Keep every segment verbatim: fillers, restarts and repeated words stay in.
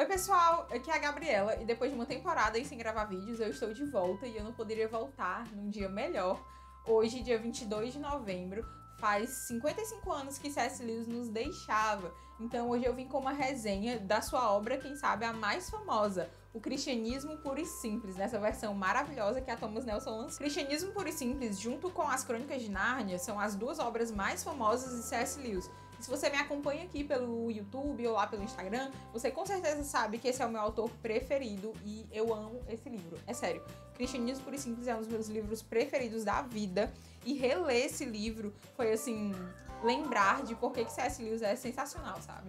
pessoal, aqui é a Gabriela e depois de uma temporada aí sem gravar vídeos, eu estou de volta e eu não poderia voltar num dia melhor. Hoje, dia vinte e dois de novembro, faz cinquenta e cinco anos que C S Lewis nos deixava. Então hoje eu vim com uma resenha da sua obra, quem sabe a mais famosa, O Cristianismo Puro e Simples, nessa versão maravilhosa que a Thomas Nelson lançou. Cristianismo Puro e Simples, junto com As Crônicas de Nárnia, são as duas obras mais famosas de C S Lewis. E se você me acompanha aqui pelo YouTube ou lá pelo Instagram, você com certeza sabe que esse é o meu autor preferido e eu amo esse livro. É sério, Cristianismo Puro e Simples é um dos meus livros preferidos da vida e reler esse livro foi, assim, lembrar de por que que C S Lewis é sensacional, sabe?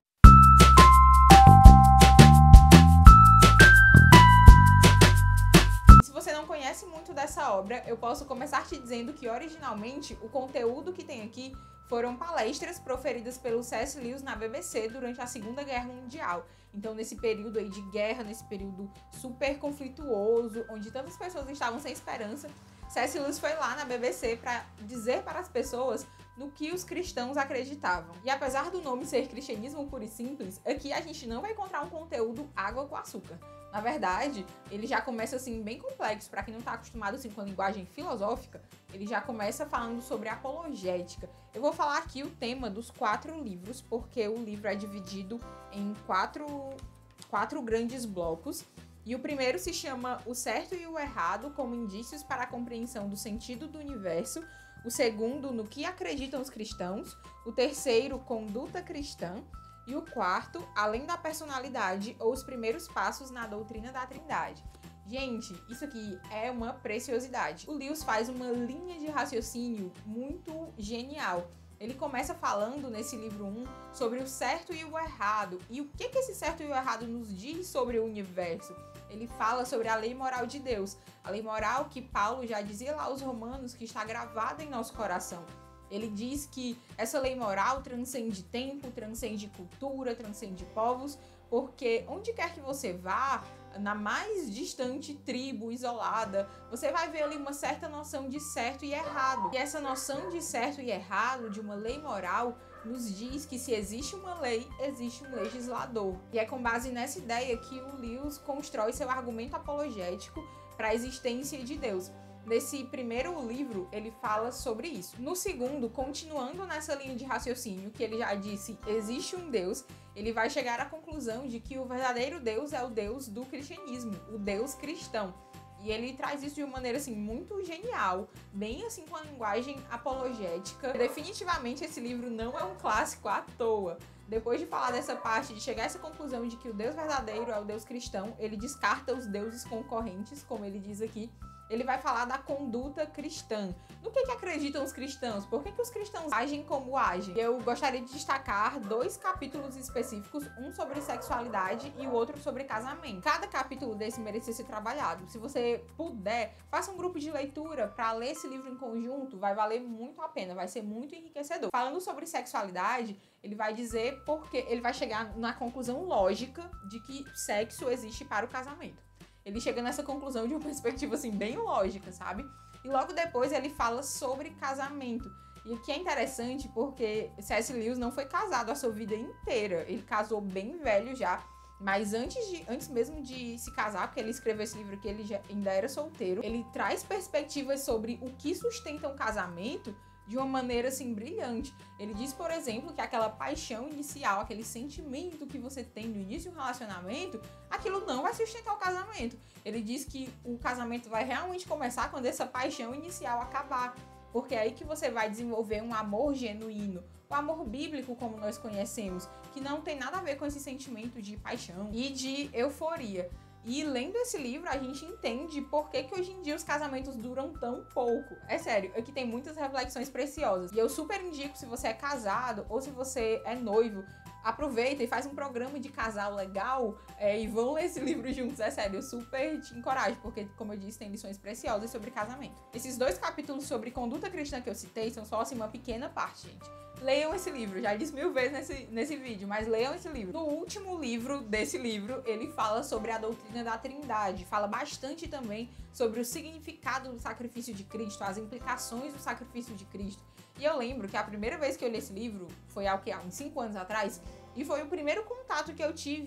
Se você não conhece muito dessa obra, eu posso começar te dizendo que originalmente o conteúdo que tem aqui foram palestras proferidas pelo C S Lewis na B B C durante a Segunda Guerra Mundial. Então, nesse período aí de guerra, nesse período super conflituoso, onde tantas pessoas estavam sem esperança, C S Lewis foi lá na B B C para dizer para as pessoas no que os cristãos acreditavam. E apesar do nome ser Cristianismo Puro e Simples, aqui a gente não vai encontrar um conteúdo água com açúcar. Na verdade, ele já começa assim bem complexo, para quem não está acostumado assim com a linguagem filosófica, ele já começa falando sobre apologética. Eu vou falar aqui o tema dos quatro livros, porque o livro é dividido em quatro, quatro grandes blocos. E o primeiro se chama O Certo e o Errado como indícios para a compreensão do sentido do universo. O segundo, No que acreditam os cristãos. O terceiro, Conduta cristã. E o quarto, Além da personalidade ou os primeiros passos na doutrina da Trindade. Gente, isso aqui é uma preciosidade. O Lewis faz uma linha de raciocínio muito genial. Ele começa falando nesse livro um sobre o certo e o errado. E o que que esse certo e o errado nos diz sobre o universo? Ele fala sobre a lei moral de Deus. A lei moral que Paulo já dizia lá aos romanos que está gravada em nosso coração. Ele diz que essa lei moral transcende tempo, transcende cultura, transcende povos, porque onde quer que você vá, na mais distante tribo isolada, você vai ver ali uma certa noção de certo e errado. E essa noção de certo e errado, de uma lei moral, nos diz que se existe uma lei, existe um legislador. E é com base nessa ideia que o Lewis constrói seu argumento apologético para a existência de Deus. Nesse primeiro livro, ele fala sobre isso. No segundo, continuando nessa linha de raciocínio, que ele já disse, existe um Deus, ele vai chegar à conclusão de que o verdadeiro Deus é o Deus do cristianismo, o Deus cristão. E ele traz isso de uma maneira, assim, muito genial, bem assim com a linguagem apologética. Definitivamente esse livro não é um clássico à toa. Depois de falar dessa parte, de chegar a essa conclusão de que o Deus verdadeiro é o Deus cristão, ele descarta os deuses concorrentes, como ele diz aqui. Ele vai falar da conduta cristã. No que que acreditam os cristãos? Por que que os cristãos agem como agem? Eu gostaria de destacar dois capítulos específicos, um sobre sexualidade e o outro sobre casamento. Cada capítulo desse merecia ser trabalhado. Se você puder, faça um grupo de leitura para ler esse livro em conjunto, vai valer muito a pena, vai ser muito enriquecedor. Falando sobre sexualidade, ele vai dizer porque ele vai chegar na conclusão lógica de que sexo existe para o casamento. Ele chega nessa conclusão de uma perspectiva, assim, bem lógica, sabe? E logo depois ele fala sobre casamento. E o que é interessante porque C S Lewis não foi casado a sua vida inteira. Ele casou bem velho já. Mas antes, de, antes mesmo de se casar, porque ele escreveu esse livro que ele já, ainda era solteiro, ele traz perspectivas sobre o que sustenta um casamento de uma maneira, assim, brilhante. Ele diz, por exemplo, que aquela paixão inicial, aquele sentimento que você tem no início do relacionamento, aquilo não vai sustentar o casamento. Ele diz que o casamento vai realmente começar quando essa paixão inicial acabar, porque é aí que você vai desenvolver um amor genuíno, o amor bíblico como nós conhecemos, que não tem nada a ver com esse sentimento de paixão e de euforia. E lendo esse livro, a gente entende por que que hoje em dia os casamentos duram tão pouco. É sério, aqui tem muitas reflexões preciosas. E eu super indico, se você é casado ou se você é noivo, aproveita e faz um programa de casal legal é, e vão ler esse livro juntos. É sério, eu super te encorajo, porque, como eu disse, tem lições preciosas sobre casamento. Esses dois capítulos sobre conduta cristã que eu citei são só, assim, uma pequena parte, gente. Leiam esse livro, já disse mil vezes nesse, nesse vídeo, mas leiam esse livro. No último livro desse livro, ele fala sobre a doutrina da Trindade, fala bastante também sobre o significado do sacrifício de Cristo, as implicações do sacrifício de Cristo. E eu lembro que a primeira vez que eu li esse livro foi há, o quê? Há uns cinco anos atrás, e foi o primeiro contato que eu tive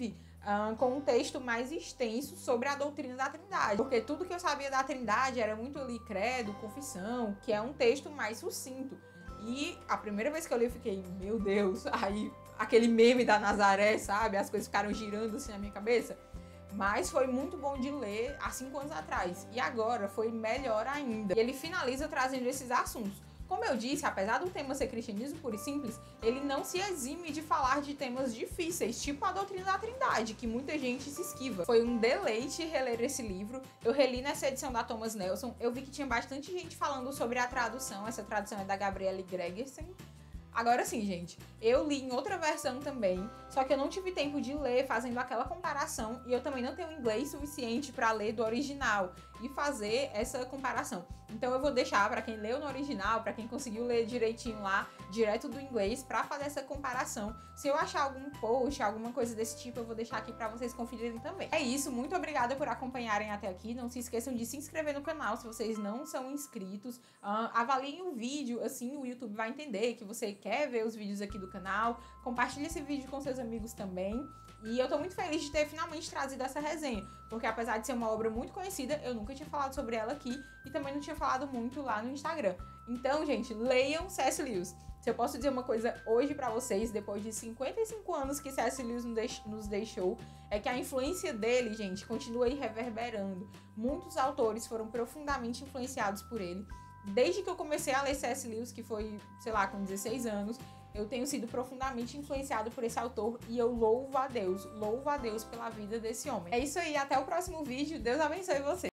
Uh, com um texto mais extenso sobre a doutrina da Trindade. Porque tudo que eu sabia da Trindade era muito ali, credo, confissão, que é um texto mais sucinto. E a primeira vez que eu li, eu fiquei, meu Deus, aí aquele meme da Nazaré, sabe? As coisas ficaram girando assim na minha cabeça. Mas foi muito bom de ler há cinco anos atrás. E agora foi melhor ainda. E ele finaliza trazendo esses assuntos. Como eu disse, apesar do tema ser cristianismo puro e simples, ele não se exime de falar de temas difíceis, tipo a doutrina da Trindade, que muita gente se esquiva. Foi um deleite reler esse livro. Eu reli nessa edição da Thomas Nelson. Eu vi que tinha bastante gente falando sobre a tradução. Essa tradução é da Gabriele Gregersen. Agora sim, gente, eu li em outra versão também, só que eu não tive tempo de ler fazendo aquela comparação e eu também não tenho inglês suficiente para ler do original e fazer essa comparação. Então eu vou deixar para quem leu no original, para quem conseguiu ler direitinho lá, direto do inglês, para fazer essa comparação. Se eu achar algum post, alguma coisa desse tipo, eu vou deixar aqui para vocês conferirem também. É isso, muito obrigada por acompanharem até aqui. Não se esqueçam de se inscrever no canal se vocês não são inscritos. Uh, avaliem o vídeo, assim o YouTube vai entender que você quer ver os vídeos aqui do canal. Compartilhe esse vídeo com seus amigos também. E eu tô muito feliz de ter finalmente trazido essa resenha, porque apesar de ser uma obra muito conhecida, eu nunca tinha falado sobre ela aqui e também não tinha falado muito lá no Instagram. Então, gente, leiam C S. Lewis. Se eu posso dizer uma coisa hoje pra vocês, depois de cinquenta e cinco anos que C S. Lewis nos deixou, é que a influência dele, gente, continua aí reverberando. Muitos autores foram profundamente influenciados por ele. Desde que eu comecei a ler C S. Lewis, que foi, sei lá, com dezesseis anos, eu tenho sido profundamente influenciado por esse autor e eu louvo a Deus, louvo a Deus pela vida desse homem. É isso aí, até o próximo vídeo. Deus abençoe você.